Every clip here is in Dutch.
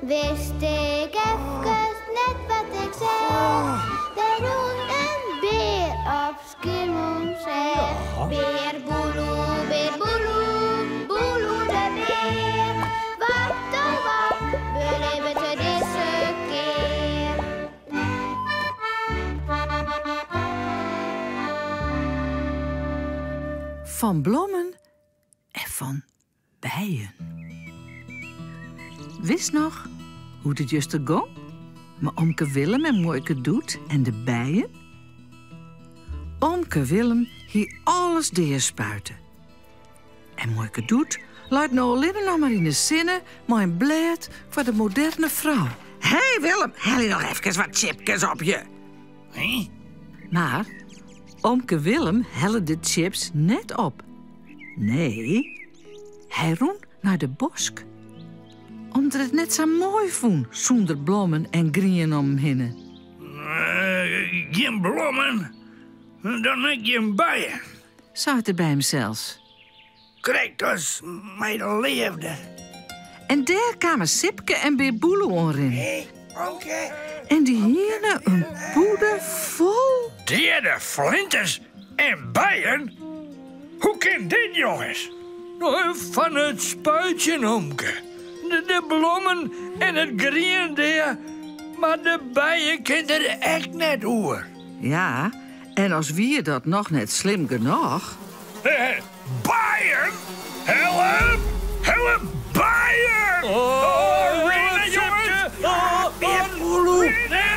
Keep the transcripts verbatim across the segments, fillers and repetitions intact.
wist ik even net wat ik zei. Er woont een beer op Schiermonnikoog. Ja. Beer boeloe, beer boeloe, boeloe de beer. Wat oh wat, beleven we deze keer. Van bloemen en van bijen. Wist nog hoe het juist er ging? Maar Omke Willem en Moike Doet en de bijen? Omke Willem hier alles deerspuiten. En Moike Doet laat nou alleen nog maar in de zinnen maar een blad voor de moderne vrouw. Hé hey Willem, hel je nog even wat chipjes op je. Hé? Maar Omke Willem helle de chips net op. Nee, hij roen naar de bosk. Omdat het net zo mooi vond, zonder bloemen en grien om hem heen. Uh, geen bloemen, dan heb je een bijen. Zei het er bij hem zelfs. Kijk, dat is mijn liefde. En daar kwamen Sipke en Beerboeloe onrin. Hé, oké. En die hielden een poeder vol. Derde flinters en bijen? Hoe kan dit, jongens? Nou, van het spuitje, Omke. De, de bloemen en het grien daar. Maar de bijen kunnen er echt net oer. Ja, en als wie dat nog net slim genoeg. Eh, bijen? Help! Help, bijen! Oh, rennen, jongens! Oh, Beerboeloe!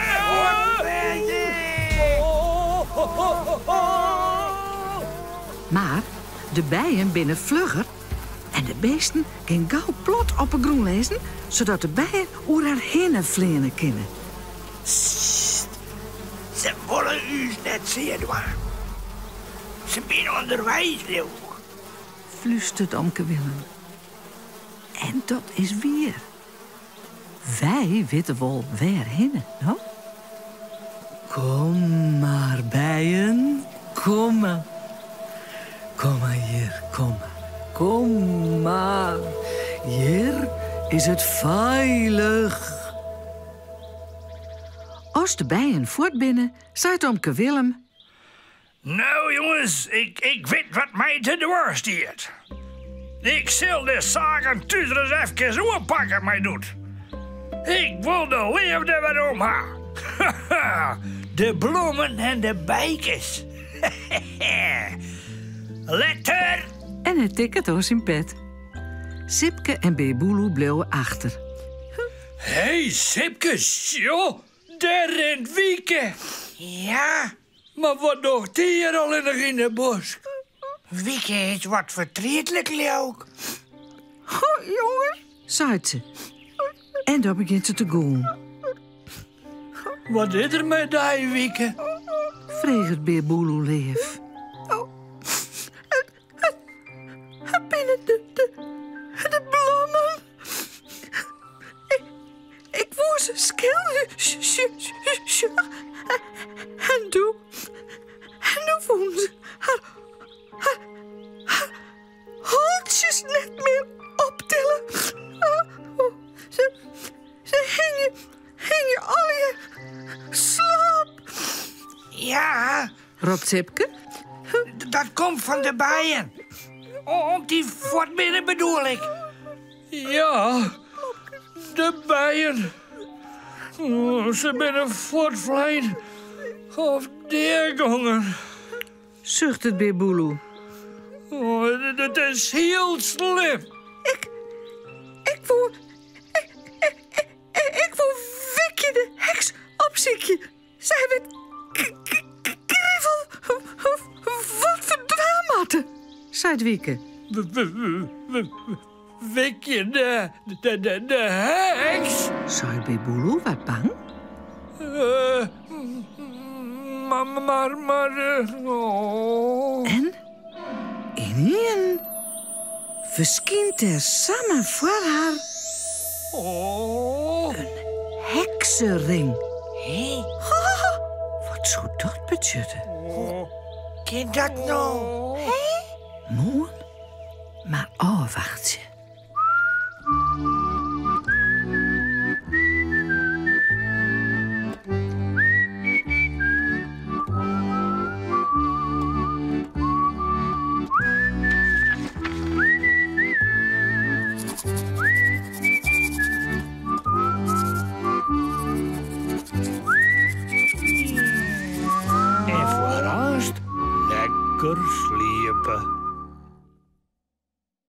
Maar de bijen binnen vlugger en de beesten gingen gauw plot op een groen lezen, zodat de bijen oer haar heen vliegen kunnen. Sst. Ze willen u net zien, waar. Ze zijn onderwijs, leeuw. Fluistert Omke Willem. En dat is weer. Wij weten wel waarheen, no? Kom maar, bijen. Kom maar. Kom maar hier, kom maar. Kom maar. Hier is het veilig. Als de bijen voortbinnen, zei Omke Willem... Nou, jongens, ik, ik weet wat mij te dwars stiert. Ik zal de zaken thuis eens even oppakken, mij doet. Ik wil de liefde weer omha. De bloemen en de bijkes. Letter! En het ticket was in pet. Sipke en Beerboeloe bleven achter. Hé, hey, Sipke, joh, daar rent Wieke. Ja, maar wat doet die hier al in de, in de bos? Wieke is wat verdrietelijk, leeuw. Oh, jongens, zei ze. En dan begint ze te gaan. Wat is er met die, Wieke? Vreeg het Beerboeloe leef. Binnen de, de, de bloemen. Ik, ik wou ze schilderen. En toen, en toen vonden ze haar, haar, haar holtjes net meer optillen. Ze, ze hingen, hingen al je slaap. Ja, roept Sipke. dat komt van de bijen. Om die voortbinnen bedoel ik. Ja, de bijen. Oh, ze binnen voortvlein of deergongen. Zucht het Beerboeloe. Oh, dat is heel slim. Ik, ik voel, ik, ik, ik, ik voel Wikje de heks opziekje. Zij werd krivel. Wat verdwaamatte, zei het Wieke. Wikje de, de, de, de heks? Zei Beerboeloe wat bang? Uh, maar, maar, maar... Uh, oh. En ineens verschijnt er samen voor haar Oh. een heksenring. Hé? Oh, wat zou dat betekenen? Oh. Ken dat nou? Hé? Mooi, maar afwacht je. donker sliep.